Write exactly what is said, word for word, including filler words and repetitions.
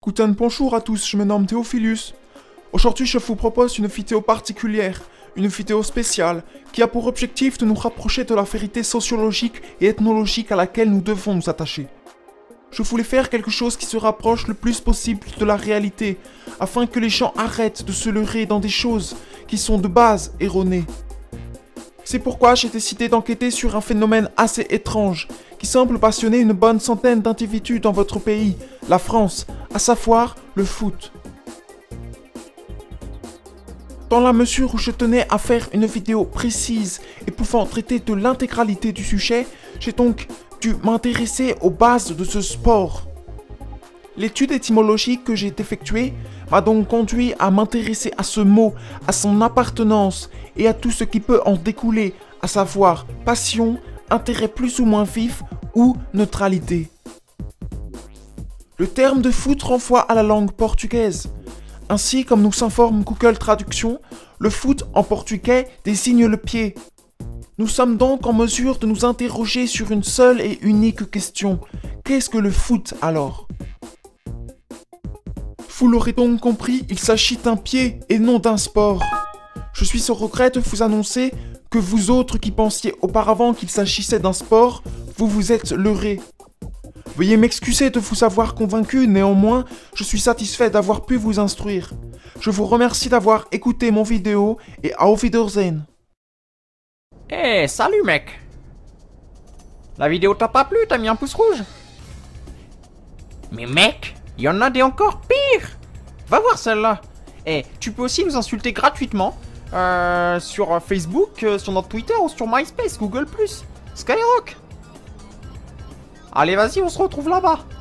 Guten bonjour à tous, je me nomme Théophilus. Aujourd'hui, je vous propose une vidéo particulière, une vidéo spéciale, qui a pour objectif de nous rapprocher de la vérité sociologique et ethnologique à laquelle nous devons nous attacher. Je voulais faire quelque chose qui se rapproche le plus possible de la réalité, afin que les gens arrêtent de se leurrer dans des choses qui sont de base erronées. C'est pourquoi j'ai décidé d'enquêter sur un phénomène assez étrange, qui semble passionner une bonne centaine d'individus dans votre pays, la France, à savoir le foot. Dans la mesure où je tenais à faire une vidéo précise et pouvant traiter de l'intégralité du sujet, j'ai donc dû m'intéresser aux bases de ce sport. L'étude étymologique que j'ai effectuée m'a donc conduit à m'intéresser à ce mot, à son appartenance et à tout ce qui peut en découler, à savoir passion, intérêt plus ou moins vif ou neutralité. Le terme de foot renvoie à la langue portugaise. Ainsi, comme nous s'informe Google Traduction, le foot en portugais désigne le pied. Nous sommes donc en mesure de nous interroger sur une seule et unique question. Qu'est-ce que le foot alors ? Vous l'aurez donc compris, il s'agit d'un pied et non d'un sport. Je suis au regret de vous annoncer que vous autres qui pensiez auparavant qu'il s'agissait d'un sport, vous vous êtes leurrés. Veuillez m'excuser de vous avoir convaincu, néanmoins, je suis satisfait d'avoir pu vous instruire. Je vous remercie d'avoir écouté mon vidéo et auf Wiedersehen. Eh, hey, salut mec! La vidéo t'a pas plu, t'as mis un pouce rouge? Mais mec, il y en a des encore pires! Va voir celle-là! Eh, hey, tu peux aussi nous insulter gratuitement euh, sur Facebook, euh, sur notre Twitter ou sur MySpace, Google plus, Skyrock! Allez, vas-y, on se retrouve là-bas!